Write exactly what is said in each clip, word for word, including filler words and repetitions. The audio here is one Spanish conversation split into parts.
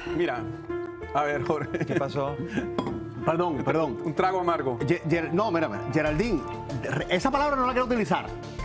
Mira, a ver, Jorge. ¿Qué pasó? Perdón, perdón. Un trago amargo. Ge- Ger- no, mírame, Geraldine, esa palabra no la quiero utilizar.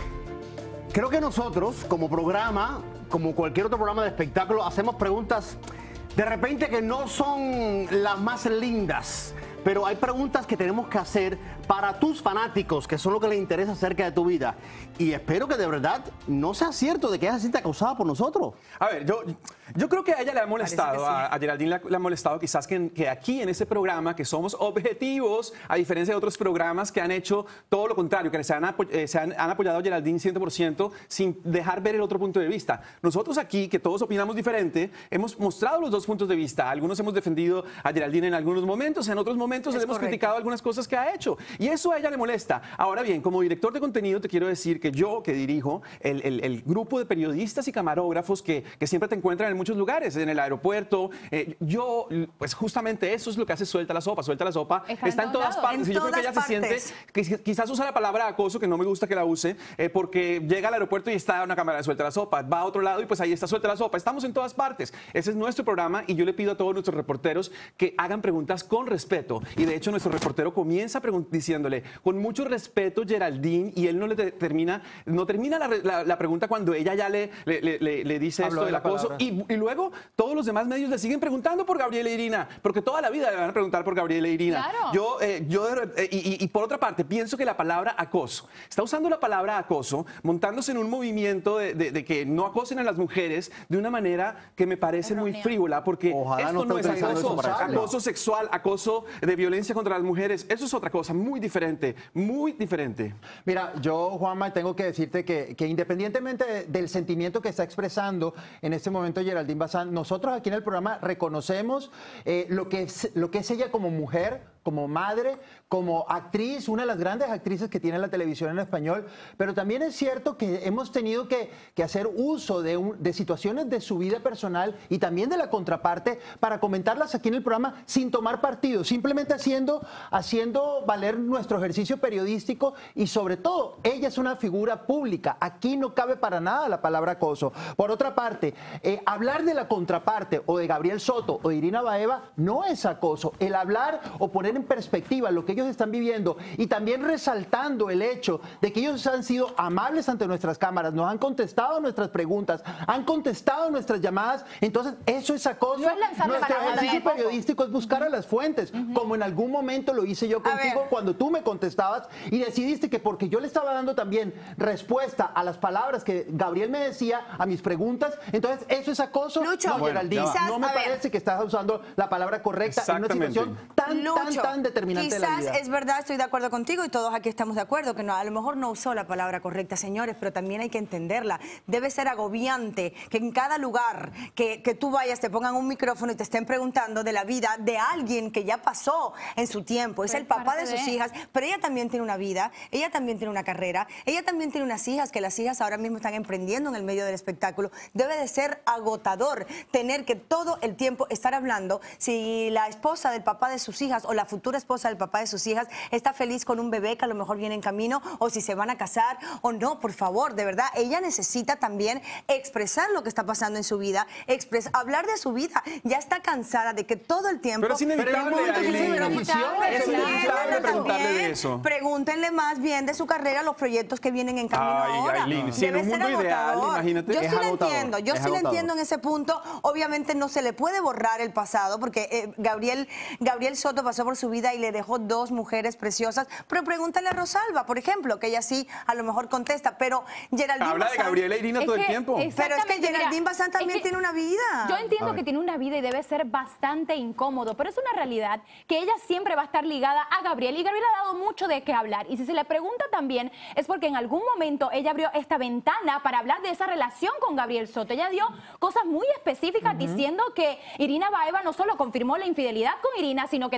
Creo que nosotros, como programa, como cualquier otro programa de espectáculo, hacemos preguntas de repente que no son las más lindas, pero hay preguntas que tenemos que hacer para tus fanáticos, que son lo que les interesa acerca de tu vida. Y espero que de verdad no sea cierto de que ella se sienta acosada por nosotros. A ver, yo, yo creo que a ella le ha molestado, sí. a, a Geraldine le ha, le ha molestado quizás que, que aquí en este programa, que somos objetivos, a diferencia de otros programas que han hecho todo lo contrario, que se han, apo- eh, se han, han apoyado a Geraldine cien por ciento sin dejar ver el otro punto de vista. Nosotros aquí, que todos opinamos diferente, hemos mostrado los dos puntos de vista. Algunos hemos defendido a Geraldine en algunos momentos, en otros momentos le hemos correcto. criticado algunas cosas que ha hecho. Y eso a ella le molesta. Ahora bien, como director de contenido te quiero decir que yo, que dirijo el, el- el grupo de periodistas y camarógrafos que, que siempre te encuentran en muchos lugares, en el aeropuerto, eh, yo, pues justamente eso es lo que hace Suelta la Sopa. Suelta la Sopa Está está, en en todos todas lados. partes. En Y yo creo que ella todas se siente, partes. que quizás usa la palabra acoso, que no me gusta que la use, eh, porque llega al aeropuerto y está una cámara de Suelta la Sopa, va a otro lado y pues ahí está Suelta la Sopa. Estamos en todas partes. Ese es nuestro programa y yo le pido a todos nuestros reporteros que hagan preguntas con respeto. Y de hecho nuestro reportero comienza pregun- diciéndole, con mucho respeto, Geraldine, y él no le te- termina, no termina la, re- la- la pregunta cuando ella ya le, le, le- le- le dice Habló esto de del la acoso. palabra. Y, y luego todos los demás medios le siguen preguntando por Gabriela Irina, porque toda la vida le van a preguntar por Gabriela Irina. Claro. Yo, eh, yo eh, y, y- y por otra parte, pienso que la palabra acoso, está usando la palabra acoso, montándose en un movimiento de, de- de que no acosen a las mujeres de una manera que me parece muy Errónea. frívola, porque Ojalá esto no no, esté es utilizando acoso, eso para decirlo. acoso sexual, acoso de violencia contra las mujeres. Eso es otra cosa muy diferente, muy diferente. Mira, yo, Juanma, tengo que decirte que, que independientemente de- del sentimiento que está expresando en este momento Geraldine Bazán, nosotros aquí en el programa reconocemos eh, lo, que es, lo que es ella como mujer, como madre, como actriz, una de las grandes actrices que tiene la televisión en español, pero también es cierto que hemos tenido que, que hacer uso de, un- de situaciones de su vida personal y también de la contraparte para comentarlas aquí en el programa sin tomar partido, simplemente haciendo, haciendo valer nuestro ejercicio periodístico y sobre todo, ella es una figura pública, aquí no cabe para nada la palabra acoso. Por otra parte, eh, hablar de la contraparte o de Gabriel Soto o de Irina Baeva no es acoso, el hablar o poner en perspectiva lo que ellos están viviendo y también resaltando el hecho de que ellos han sido amables ante nuestras cámaras, nos han contestado nuestras preguntas, han contestado nuestras llamadas, entonces eso es acoso. No es lanzarle Nuestro palabras ejercicio tampoco. periodístico es buscar a las fuentes, como en algún momento lo hice yo A contigo ver. cuando tú me contestabas y decidiste que porque yo le estaba dando también respuesta a las palabras que Gabriel me decía, a mis preguntas, entonces eso es acoso. Lucho, no, bueno, Geraldine, quizás, no me a ver. parece que estás usando la palabra correcta en una Exactamente. situación tan, tan, Lucho, tan determinante de la quizás vida. es verdad, estoy de acuerdo contigo y todos aquí estamos de acuerdo que no, a lo mejor no usó la palabra correcta, señores, pero también hay que entenderla. Debe ser agobiante que en cada lugar que, que tú vayas te pongan un micrófono y te estén preguntando de la vida de alguien que ya pasó en su tiempo. Es Pues el papá parte de sus de- hijas, pero ella también tiene una vida, ella también tiene una carrera, ella también tiene unas hijas que las hijas ahora mismo están emprendiendo en el medio del espectáculo. Debe de ser agotador tener que todo el tiempo estar hablando si la esposa del papá de sus hijas o la futura esposa del papá de sus hijas está feliz con un bebé que a lo mejor viene en camino o si se van a casar o no. Por favor, de verdad, ella necesita también expresar lo que está pasando en su vida, expres- hablar de su vida. Ya está cansada de que todo el tiempo... Pero es inevitable, Pero hay un momento que Aileen. se benefició, Es claro. inevitable preguntarle de También eso. Pregúntenle más bien de su carrera, los proyectos que vienen en camino Ay, ahora. Aileen, si en Debe un ser mundo ideal, agotador. imagínate. Yo Es sí lo agotador, entiendo, yo es sí lo agotador. entiendo en ese punto. Obviamente no se le puede borrar el pasado porque eh, Gabriel, Gabriel Soto pasó por su vida y le dejó dos mujeres preciosas. Pero pregúntale a Rosalba, por ejemplo, que ella sí a lo mejor contesta. Pero Geraldine Habla de Bazán- Gabriela Irina Es todo el que- tiempo. es- Pero es que Exactamente, Geraldine mira, Bazán también es que tiene una vida. Yo entiendo A ver. que tiene una vida y debe ser bastante incómodo, pero es una realidad que ella siempre va a estar ligada a Gabriel y Gabriel ha dado mucho de qué hablar. Y si se le pregunta también es porque en algún momento ella abrió esta ventana para hablar de esa relación con Gabriel Soto. Ella dio cosas muy específicas diciendo que Irina Baeva no solo confirmó la infidelidad con Irina, sino que también Irina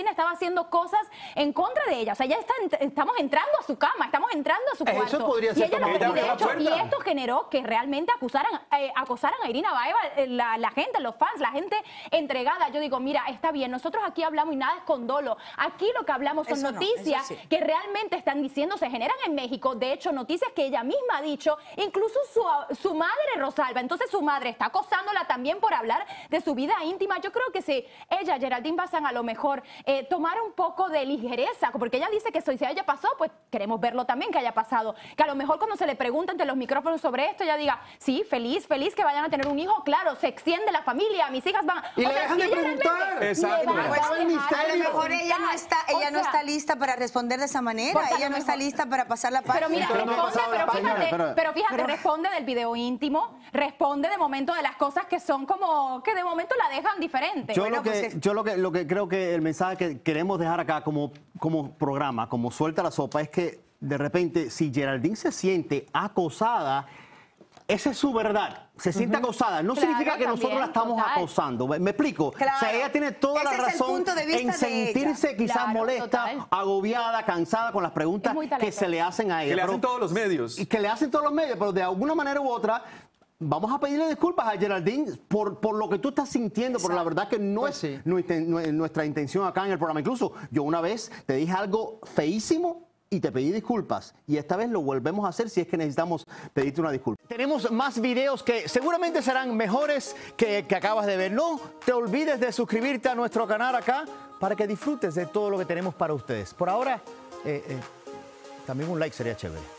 estaba haciendo cosas en contra de ella. O sea, ya está, estamos entrando a su cama, estamos entrando a su Eso cuarto. podría ser y ella no también. tenía Ella abrió la derecho. Y puerta. esto generó que realmente acusaran, eh, acosaran a Irina Baeva, eh, la, la gente, los fans, la gente entregada. Yo digo, mira, está bien, nosotros aquí hablamos y nada es con dolo. Aquí lo que hablamos son Eso no, noticias eso sí. que realmente están diciendo, se generan en México. De hecho, noticias que ella misma ha dicho, incluso su, su madre Rosalba. Entonces su madre está acosándola también por hablar de su vida íntima. Yo creo que si ella, Geraldine Bazán, a lo mejor eh, tomara un poco de ligereza, porque ella dice que si ella pasó, pues queremos verlo también que haya pasado. Que a lo mejor cuando se le pregunta ante los micrófonos sobre esto, ella diga, sí, feliz, feliz que vayan a tener un hijo. Claro, se extiende la familia, mis hijas van a... Y le dejan si de ella preguntar. realmente Exacto. le va a Pues, dejar el de misterio. A lo mejor ella no está, ella O no sea, está lista para responder de esa manera. Porque a Ella lo no está mejor- lista para pasar la página. Pero mira, Pero no ha responde, pasado la pero página, fíjate, pero- pero fíjate, responde del video íntimo, responde de momento de las cosas que son como, que de momento la dejan diferente. Yo, Bueno, lo, que, pues es- yo lo, que, lo que creo que el mensaje que queremos dejar acá como, como programa, como Suelta la Sopa, es que de repente si Geraldine se siente acosada, esa es su verdad. Se siente acosada. No Claro, significa que nosotros también, la estamos total. acosando. ¿Me, me explico? Claro. O sea, ella tiene toda Ese la es el razón punto de vista en de sentirse ella. quizás Claro, molesta, total. agobiada, cansada con las preguntas Es muy que talentosa. se le hacen a ella. Que le Pero- hacen todos los medios. y que le hacen todos los medios, pero de alguna manera u otra vamos a pedirle disculpas a Geraldine por, por lo que tú estás sintiendo, porque la verdad que no Pues es sí. nuestra, nuestra intención acá en el programa. Incluso yo una vez te dije algo feísimo y te pedí disculpas. Y esta vez lo volvemos a hacer si es que necesitamos pedirte una disculpa. Tenemos más videos que seguramente serán mejores que, que acabas de ver. No te olvides de suscribirte a nuestro canal acá para que disfrutes de todo lo que tenemos para ustedes. Por ahora, eh, eh, también un like sería chévere.